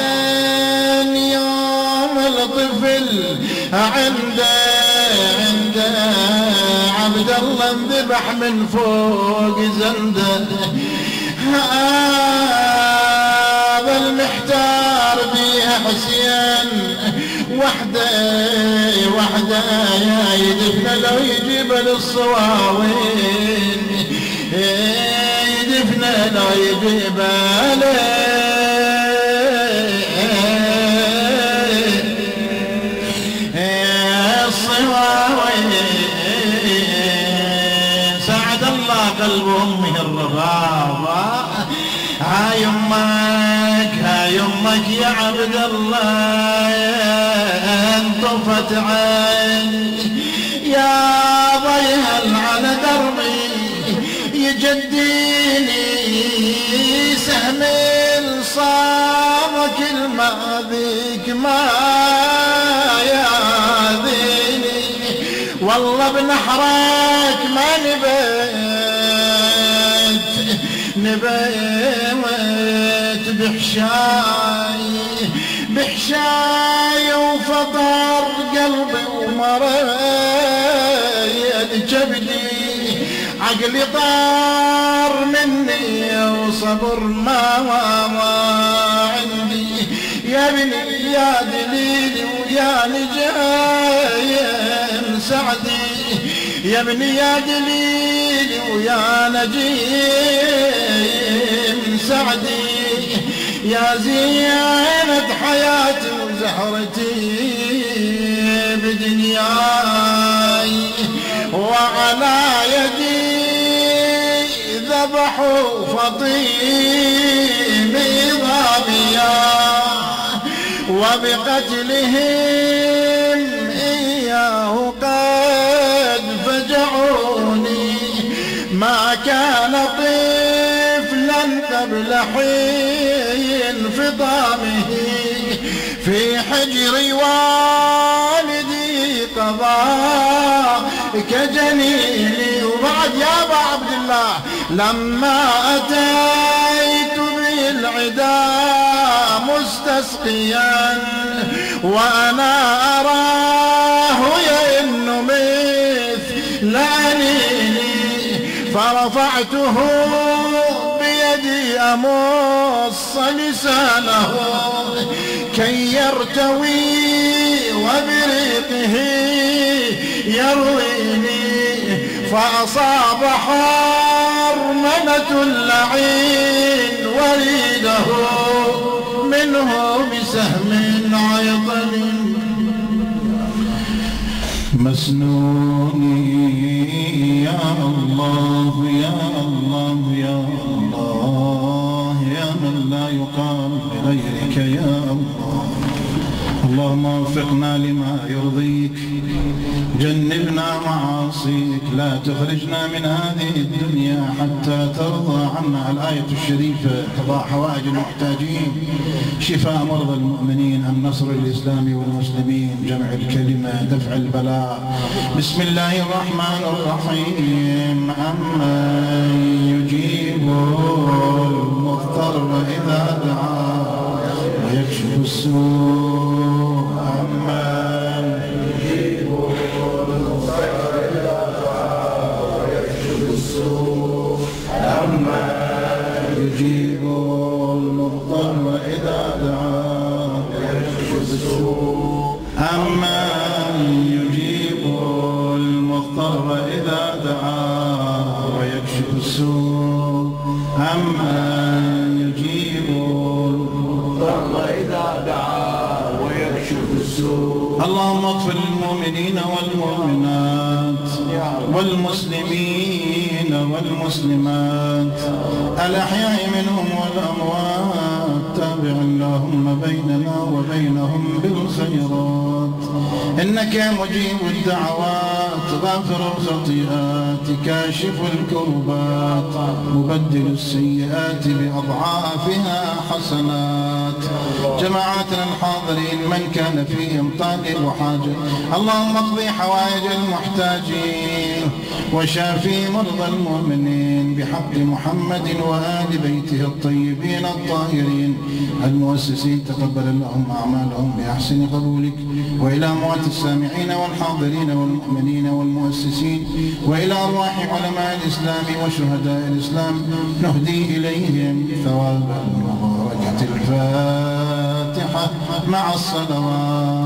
يوم الطفل عنده عنده عبد الله انذبح من فوق زنده، هذا المحتار بيها حسين وحده وحده يا يدفن لو يجيب للصواوين، يدفن لو يجيب له قلب أمه الرغابة. هاي أمك هاي أمك يا عبد الله انطفت عيني يا ضيهل على دربي يجديني سهم صابك الماذيك ما ياذيني والله بنحرك ما نبيت نبيت بحشاي بحشاي وفطر قلبي ومريت كبدي عقلي طار مني وصبر ما ما عندي يا ابني يا دليلي ويا نجايم سعدي يا ابني يا دليلي ويا نجيم سعدي يا زينة حياتي وزهرتي بدنياي وعلى يدي ذبحوا فطيمي ضابيا وبقتلهم إياه قد فجعوني ما كان طفلا قبل حين فطامه في حجر والدي قضى كجنيني. وبعد يا أبا عبد الله لما أتيت بالعدا مستسقيا وأنا أراه يئن مثل أنيني فرفعته بيدي أمص لسانه كي يرتوي وبريقه يرويني فأصاب حرملة اللعين وريده منه بسهم عيطل مسنوني. يا الله يا الله يا الله يا من لا يقام بغيرك يا الله. اللهم وفقنا لما يرضيك، جنبنا معاصيك، لا تخرجنا من هذه الدنيا حتى ترضى عنا. الآية الشريفة قضاء حوائج المحتاجين، شفاء مرضى المؤمنين، النصر للإسلام والمسلمين، جمع الكلمة، دفع البلاء. بسم الله الرحمن الرحيم. أمن يجيب المضطر إذا دعاه ويكشف السوء، أمن يجيب المضطر إذا دعاه ويكشف السوء، أمن يجيب المضطر إذا دعاه ويكشف السوء، أمن يجيب المضطر إذا دعاه ويكشف السوء، أمن يجيب المضطر إذا دعاه ويكشف السوء. اللهم اغفر للمؤمنين والمؤمنات والمسلمين والمسلمات الأحياء منهم والأموات، تابع اللهم بيننا وبينهم بالخيرات، إنك مجيب الدعوات، غافر الخطيئات، كاشف الكربات، مبدل السيئات بأضعافها حسنات. جماعاتنا الحاضرين من كان فيهم طالب وحاجة، اللهم اقضي حوائج المحتاجين وشافي مرضى المؤمنين بحق محمد وآل بيته الطيبين الطاهرين المؤسسين. تقبل اللهم أعمالهم بأحسن قبولك. وإلى أموات السامعين والحاضرين والمؤمنين والمؤسسين، وإلى أرواح علماء الإسلام وشهداء الإسلام نهدي إليهم ثواب المباركة. الفاتحة مع الصلوات.